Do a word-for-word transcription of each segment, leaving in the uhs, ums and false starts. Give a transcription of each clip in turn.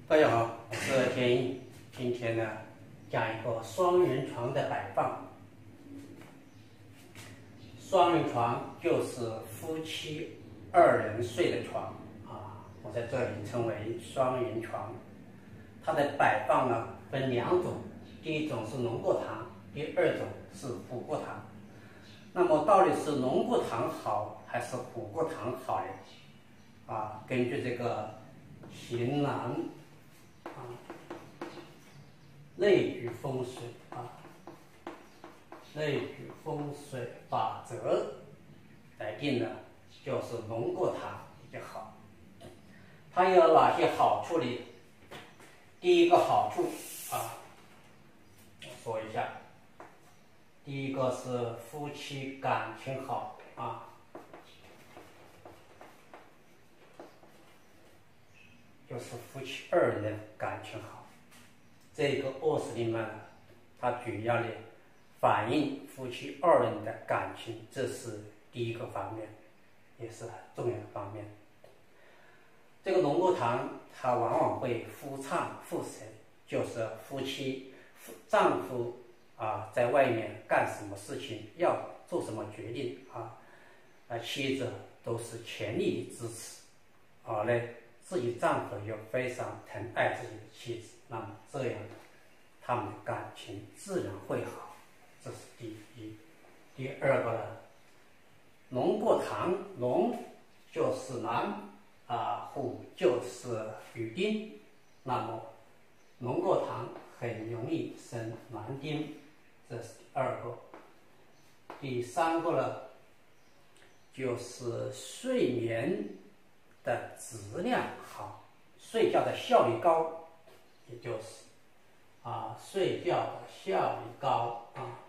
大家好，我是田英。今天呢，讲一个双人床的摆放。双人床就是夫妻二人睡的床啊，我在这里称为双人床。它的摆放呢分两种，第一种是龙过堂，第二种是虎过堂。那么到底是龙过堂好还是虎过堂好呢？啊，根据这个型南啊内局风水啊内局风水法则来定的，就是龙过堂比较好。它有哪些好处呢？第一个好处啊，我说一下。第一个是夫妻感情好啊，就是夫妻二人的感情好。这个卧室里面呢，它主要的反映夫妻二人的感情，这是第一个方面，也是很重要的方面。这个龙过堂，它往往会夫唱妇随，就是夫妻丈夫啊在外面干什么事情，要做什么决定啊，啊妻子都是全力的支持，而呢自己丈夫又非常疼爱自己的妻子，那么这样的他们的感情自然会好，这是第一。第二个呢，龙过堂，龙就是男啊，虎就是女丁，那么龙过堂很容易生男丁，这是第二个。第三个呢，就是睡眠的质量好，睡觉的效率高，也就是啊，睡觉的效率高啊。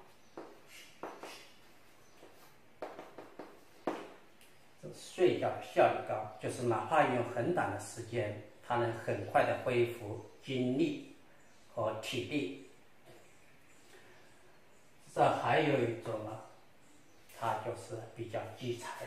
这睡觉的效率高，就是哪怕用很短的时间，它能很快的恢复精力和体力。这还有一种呢，它就是比较忌财。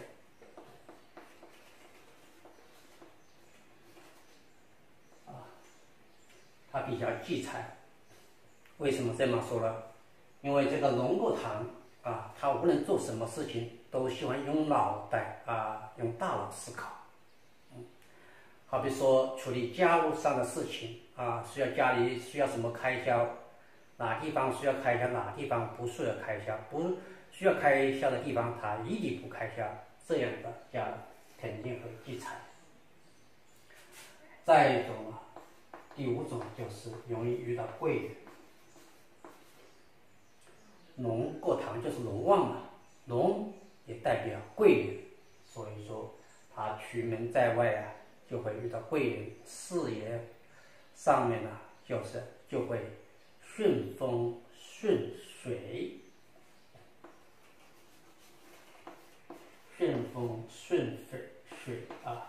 它比较忌财，为什么这么说呢？因为这个龙过堂啊，他无论做什么事情都喜欢用脑袋啊，用大脑思考。嗯，好比说处理家务上的事情啊，需要家里需要什么开销，哪地方需要开销，哪地方不需要开销，不需要开销的地方他一律不开销，这样的家人肯定会忌财。再一种啊。第五种就是容易遇到贵人，龙过堂就是龙旺嘛，龙也代表贵人，所以说他出门在外啊，就会遇到贵人，事业上面呢、啊，就是就会顺风顺水，顺风顺水水啊。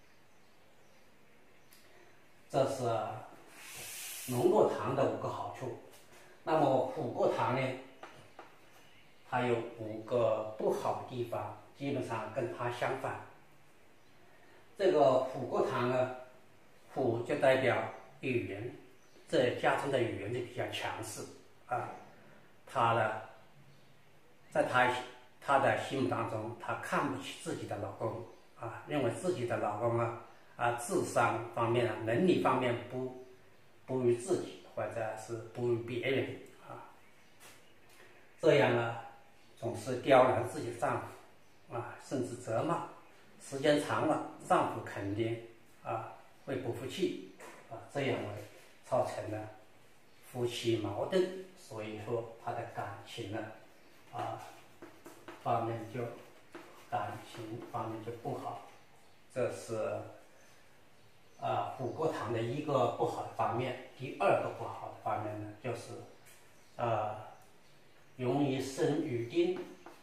这是龙过堂的五个好处。那么虎过堂呢，它有五个不好的地方，基本上跟它相反。这个虎过堂呢，虎就代表语言，这家中的语言就比较强势啊。他呢，在他他的心目当中，他看不起自己的老公啊，认为自己的老公啊。啊，智商方面啊，能力方面不不如自己，或者是不如别人啊，这样呢，总是刁难自己的丈夫啊，甚至责骂，时间长了，丈夫肯定啊会不服气啊，这样会造成了夫妻矛盾，所以说他的感情呢啊方面就感情方面就不好，这是。啊，虎过堂的一个不好的方面。第二个不好的方面呢，就是，呃，容易生女丁。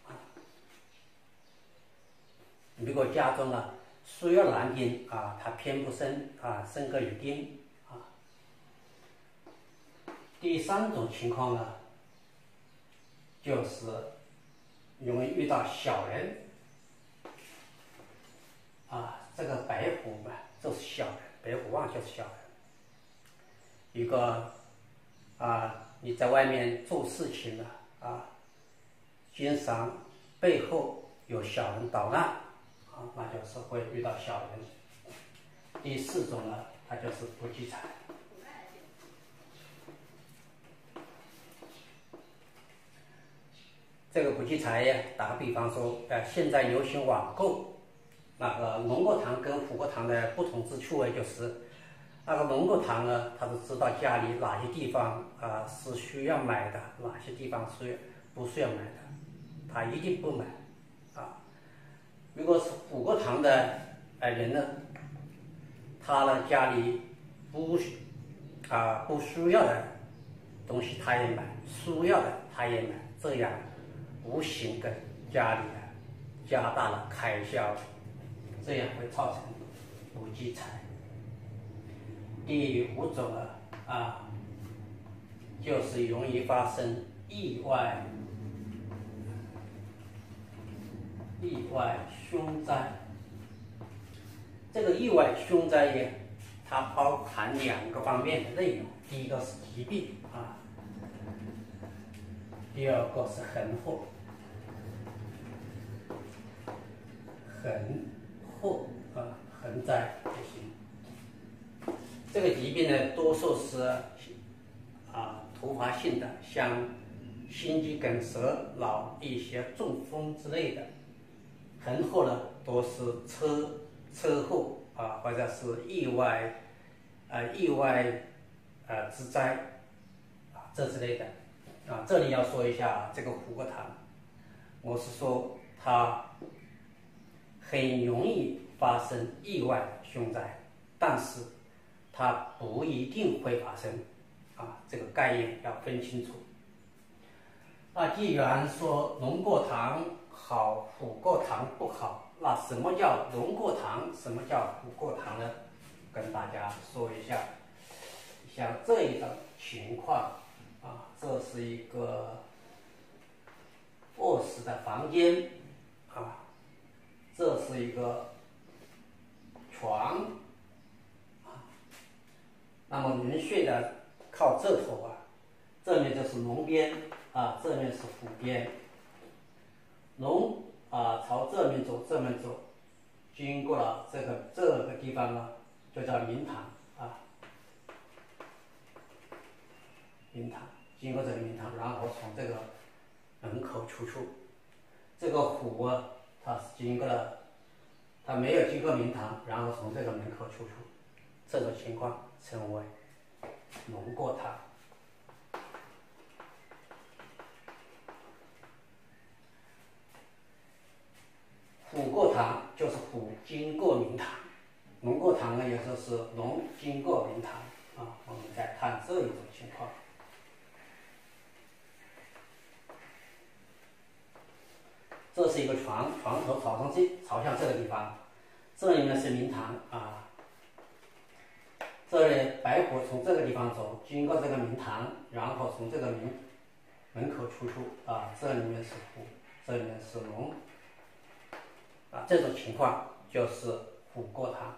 如果家中呢需要男丁啊，他偏不生啊，生个女丁啊。第三种情况呢，就是容易遇到小人。啊，这个白虎嘛，就是小人。白虎旺就是小人， 一个啊，你在外面做事情了啊，经常背后有小人捣乱啊，那就是会遇到小人。第四种呢，它就是不积财。这个不积财呀，打个比方说，呃，现在流行网购，那个龙过堂跟虎过堂的不同之处呢，就是那个龙过堂呢，他是知道家里哪些地方啊、呃、是需要买的，哪些地方是不需要买的，他一定不买啊。如果是虎过堂的呃人呢，他呢家里不啊、呃、不需要的东西他也买，需要的他也买，这样无形跟家里啊加大了开销，这样会造成不积财。第五种呢啊，就是容易发生意外、意外凶灾。这个意外凶灾呀，它包含两个方面的内容，第一个是疾病啊，第二个是横祸。横祸啊，横灾也行。这个疾病呢，多数是啊突发性的，像心肌梗塞、脑溢血、中风之类的。横祸呢，多是车车祸啊，或者是意外啊意外呃之灾啊这之类的啊。这里要说一下这个虎过堂，我是说它很容易发生意外凶灾，但是它不一定会发生啊，这个概念要分清楚。那既然说龙过堂好，虎过堂不好，那什么叫龙过堂，什么叫虎过堂呢？跟大家说一下。像这一种情况啊，这是一个卧室的房间啊，这是一个床啊，那么人睡的靠这头啊，这面就是龙边啊，这面是虎边。龙啊朝这面走，这面走，经过了这个这个地方呢，就叫明堂啊，明堂，经过这个明堂，然后从这个门口出出。这个虎啊，它是经过了，它没有经过明堂，然后从这个门口出出，这种情况称为龙过堂。虎过堂就是虎经过明堂，龙过堂呢，有时候是龙经过明堂啊。我们再看这一种情况。这是一个床，床头朝上去，朝向这个地方，这里呢是明堂啊。这里白虎从这个地方走，经过这个明堂，然后从这个门门口出出啊。这里面是虎，这里面是龙啊。这种情况就是虎过堂。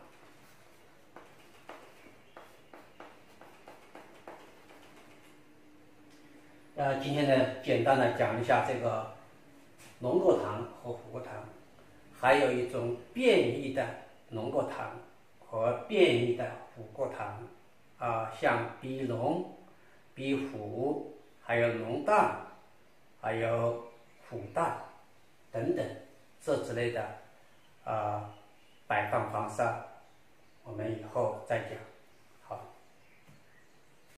呃，今天呢，简单的讲一下这个龙过堂和虎过堂，还有一种变异的龙过堂和变异的虎过堂啊，像逼龙、逼虎，还有龙蛋，还有虎蛋等等这之类的啊摆放方式，我们以后再讲。